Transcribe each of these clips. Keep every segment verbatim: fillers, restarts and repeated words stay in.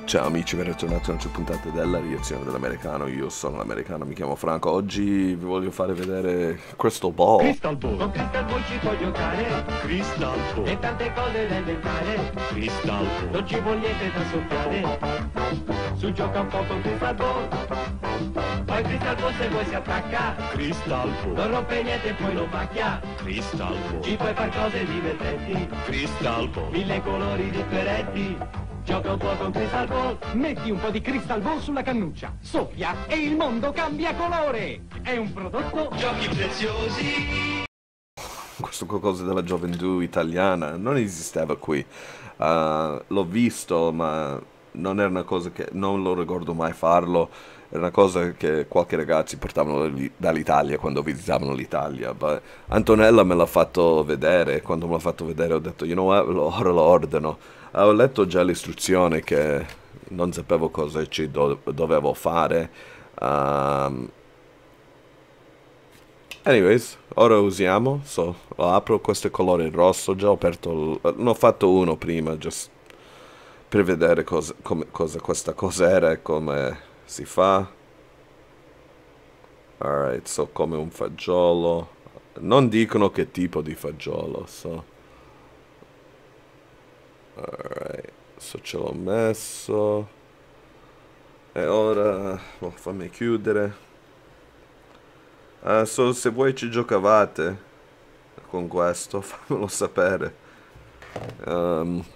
Ciao amici, ben ritornati a un'altra puntata della reazione dell'americano. Io sono l'americano, mi chiamo Franco. Oggi vi voglio fare vedere Crystal Ball. Crystal Ball. Con Crystal Ball ci puoi giocare. Crystal Ball. E tante cose da inventare. Crystal Ball. Non ci vuole niente da soffiare. Su gioca un po' con Crystal Ball. Poi Crystal Ball se vuoi si attacca. Crystal Ball. Non rompe niente e poi lo pacchia. Crystal Ball. Ci puoi fare cose divertenti. Crystal Ball. Mille colori differenti. Gioca un po' con Crystal Ball. Metti un po' di Crystal Ball sulla cannuccia, soffia e il mondo cambia colore. È un prodotto Giochi preziosi. Questo qualcosa della gioventù italiana non esisteva qui. Uh, l'ho visto, ma non era una cosa che non lo ricordo mai farlo. Era una cosa che qualche ragazzi portavano dall'Italia quando visitavano l'Italia. But Antonella me l'ha fatto vedere. Quando me l'ha fatto vedere ho detto, you know what, ora lo ordino. Ho letto già l'istruzione che non sapevo cosa ci do dovevo fare. Um, anyways, ora usiamo. So, lo apro, questo è colore rosso. Già ho aperto. Ne ho fatto uno prima, just per vedere cosa, come, cosa questa cosa era e come si fa. Alright, so come un fagiolo. Non dicono che tipo di fagiolo, so. Alright, so ce l'ho messo. E ora oh, fammi chiudere. Uh, so se voi ci giocavate con questo, fammelo sapere. Um,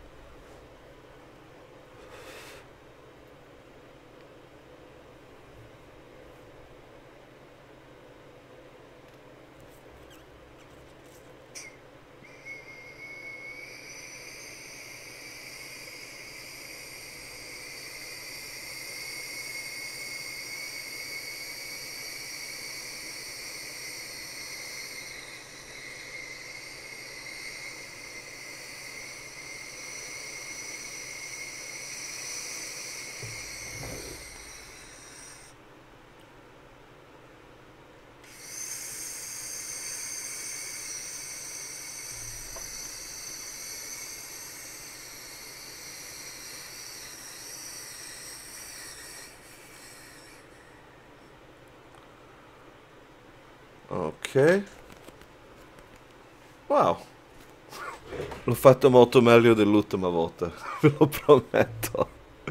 Ok. Wow. L'ho fatto molto meglio dell'ultima volta, ve lo prometto.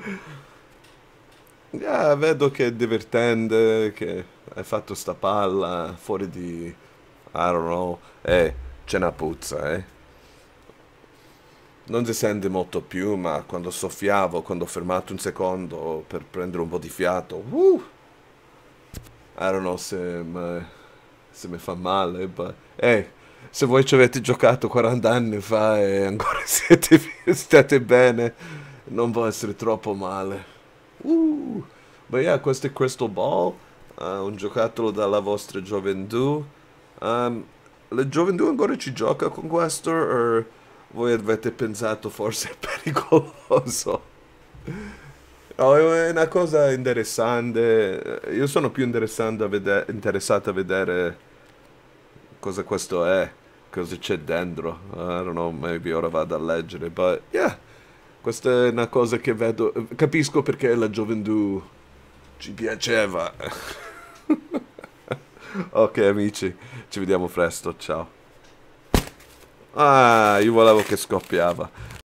Yeah, vedo che è divertente, che hai fatto sta palla fuori di... I don't know. Eh, c'è una puzza, eh. Non si sente molto più, ma quando soffiavo, quando ho fermato un secondo per prendere un po' di fiato, uh, I don't know se me, se mi fa male, ma... Eh, se voi ci avete giocato quaranta anni fa e ancora siete, state bene, non può essere troppo male. Uh, ma yeah, questo è Crystal Ball, uh, un giocattolo dalla vostra gioventù. Um, la gioventù ancora ci gioca con questo, o voi avete pensato forse è pericoloso? No, è una cosa interessante. Io sono più interessante a vede- interessato a vedere cosa questo è, cosa c'è dentro. I don't know, maybe ora vado a leggere, but yeah, questa è una cosa che vedo, capisco perché la gioventù ci piaceva. Ok amici, ci vediamo presto, ciao. Ah, io volevo che scoppiava.